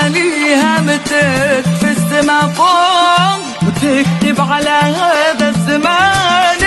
عليها متت في السما فوق، وتكتب على هذا الزمان